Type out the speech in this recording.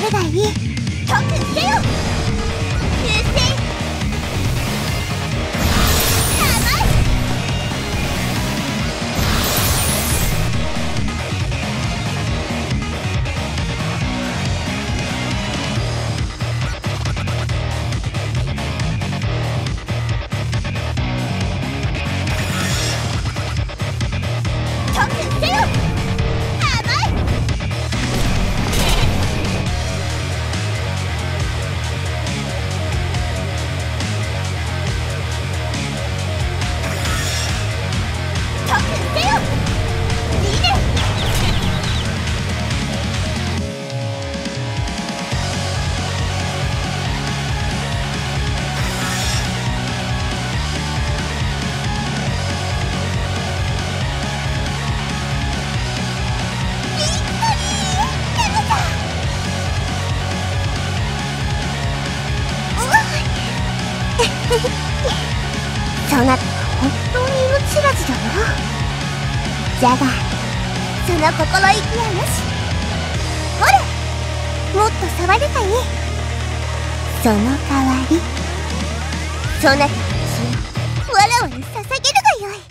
るがいい。特せよ流星そなたは本当に命知らずだな。じゃがその心意気はよし。ほれもっと触るがいい。その代わりそなたの血をわらわに捧げるがよい。